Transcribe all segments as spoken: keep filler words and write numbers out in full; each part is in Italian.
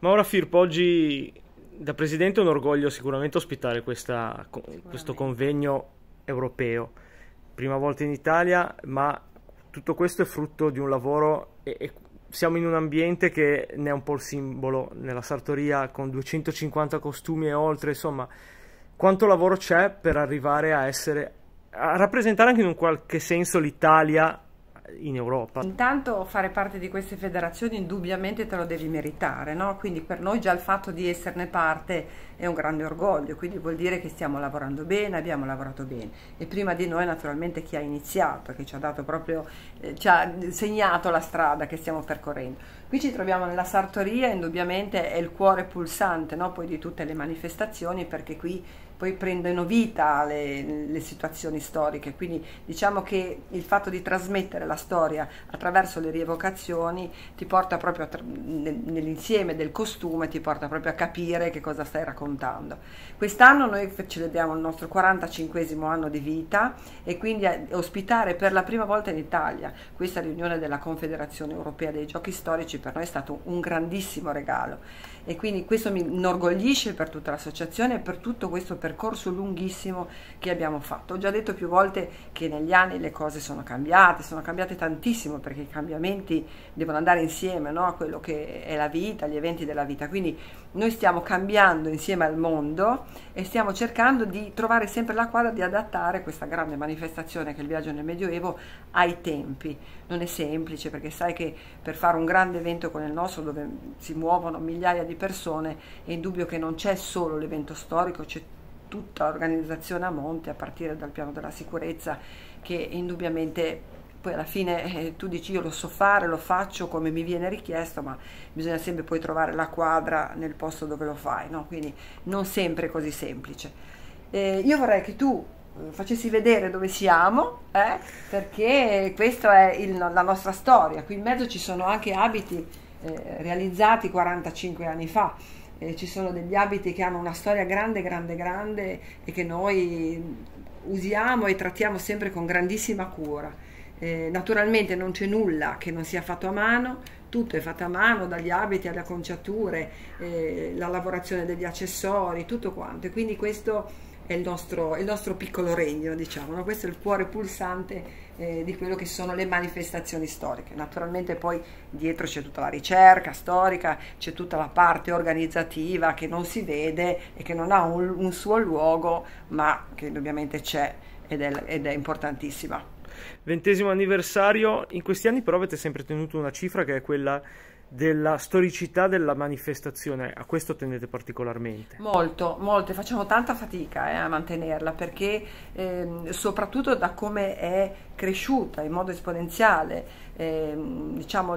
Maura Firpo, oggi da Presidente è un orgoglio sicuramente ospitare questa- questo convegno europeo, prima volta in Italia, ma tutto questo è frutto di un lavoro e, e siamo in un ambiente che ne è un po' il simbolo, nella sartoria con duecentocinquanta costumi e oltre, insomma, quanto lavoro c'è per arrivare a essere, a rappresentare anche in un qualche senso l'Italia in Europa. Intanto fare parte di queste federazioni indubbiamente te lo devi meritare, no? Quindi per noi già il fatto di esserne parte è un grande orgoglio, quindi vuol dire che stiamo lavorando bene, abbiamo lavorato bene e prima di noi naturalmente chi ha iniziato, che ci ha dato proprio, eh, ci ha segnato la strada che stiamo percorrendo. Qui ci troviamo nella sartoria, indubbiamente è il cuore pulsante, no? Poi di tutte le manifestazioni, perché qui poi prendono vita le, le situazioni storiche, quindi diciamo che il fatto di trasmettere la storia attraverso le rievocazioni ti porta proprio a, nell'insieme del costume, ti porta proprio a capire che cosa stai raccontando. Quest'anno noi celebriamo il nostro quarantacinquesimo anno di vita e quindi ospitare per la prima volta in Italia questa riunione della Confederazione Europea dei Giochi Storici per noi è stato un grandissimo regalo e quindi questo mi inorgoglisce per tutta l'associazione e per tutto questo percorso lunghissimo che abbiamo fatto. Ho già detto più volte che negli anni le cose sono cambiate, sono cambiate tantissimo perché i cambiamenti devono andare insieme, no? A quello che è la vita, gli eventi della vita, quindi noi stiamo cambiando insieme al mondo e stiamo cercando di trovare sempre la quadra di adattare questa grande manifestazione che è il viaggio nel Medioevo ai tempi. Non è semplice perché sai che per fare un grande evento come il nostro dove si muovono migliaia di persone è indubbio che non c'è solo l'evento storico, c'è tutta l'organizzazione a monte a partire dal piano della sicurezza che indubbiamente poi alla fine eh, tu dici io lo so fare, lo faccio come mi viene richiesto, ma bisogna sempre poi trovare la quadra nel posto dove lo fai, no? Quindi non sempre è così semplice. Eh, io vorrei che tu facessi vedere dove siamo, eh, perché questa è il, la nostra storia. Qui in mezzo ci sono anche abiti eh, realizzati quarantacinque anni fa, eh, ci sono degli abiti che hanno una storia grande, grande, grande e che noi usiamo e trattiamo sempre con grandissima cura. Eh, naturalmente non c'è nulla che non sia fatto a mano, tutto è fatto a mano, dagli abiti alle acconciature, eh, la lavorazione degli accessori, tutto quanto. E quindi questo è il nostro, è il nostro piccolo regno, diciamo, no? Questo è il cuore pulsante eh, di quello che sono le manifestazioni storiche. Naturalmente poi dietro c'è tutta la ricerca storica, c'è tutta la parte organizzativa che non si vede e che non ha un, un suo luogo, ma che ovviamente c'è ed è, ed è importantissima. Ventesimo anniversario, in questi anni però avete sempre tenuto una cifra che è quella della storicità della manifestazione, a questo tendete particolarmente. Molto, molto, e facciamo tanta fatica eh, a mantenerla perché ehm, soprattutto da come è cresciuta in modo esponenziale ehm, diciamo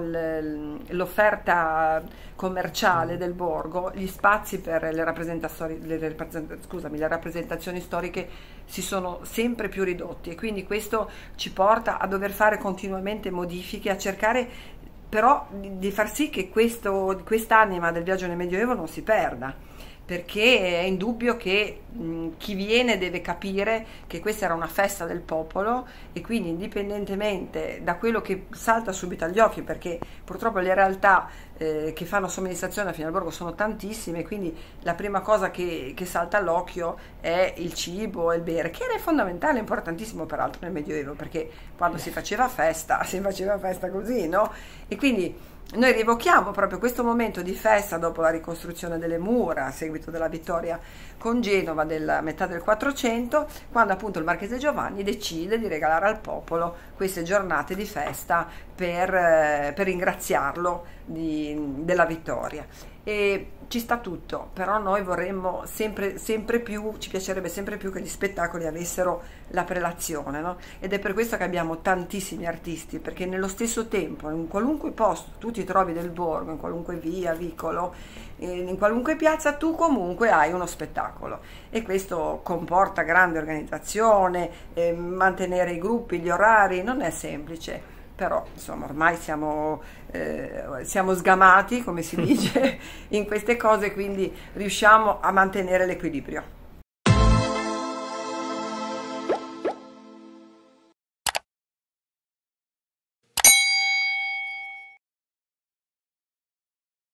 l'offerta commerciale del borgo, gli spazi per le, rappresentazioni, le, rappresent- scusami, le rappresentazioni storiche si sono sempre più ridotti e quindi questo ci porta a dover fare continuamente modifiche, a cercare però di far sì che questo, quest'anima del viaggio nel Medioevo non si perda, perché è indubbio che mh, chi viene deve capire che questa era una festa del popolo e quindi indipendentemente da quello che salta subito agli occhi, perché purtroppo le realtà eh, che fanno somministrazione a Finalborgo sono tantissime, quindi la prima cosa che, che salta all'occhio è il cibo e il bere, che era fondamentale, importantissimo peraltro nel Medioevo, perché quando si faceva festa, si faceva festa così, no? E quindi noi rievochiamo proprio questo momento di festa dopo la ricostruzione delle mura a seguito della vittoria con Genova della metà del quattrocento, quando appunto il marchese Giovanni decide di regalare al popolo queste giornate di festa per, eh, per ringraziarlo di, della vittoria. E ci sta tutto, però noi vorremmo sempre, sempre più, ci piacerebbe sempre più che gli spettacoli avessero la prelazione, no? Ed è per questo che abbiamo tantissimi artisti, perché nello stesso tempo, in qualunque posto tu ti trovi del borgo, in qualunque via, vicolo, in qualunque piazza, tu comunque hai uno spettacolo e questo comporta grande organizzazione, eh, mantenere i gruppi, gli orari, non è semplice. Però insomma ormai siamo, eh, siamo sgamati, come si dice, in queste cose, quindi riusciamo a mantenere l'equilibrio.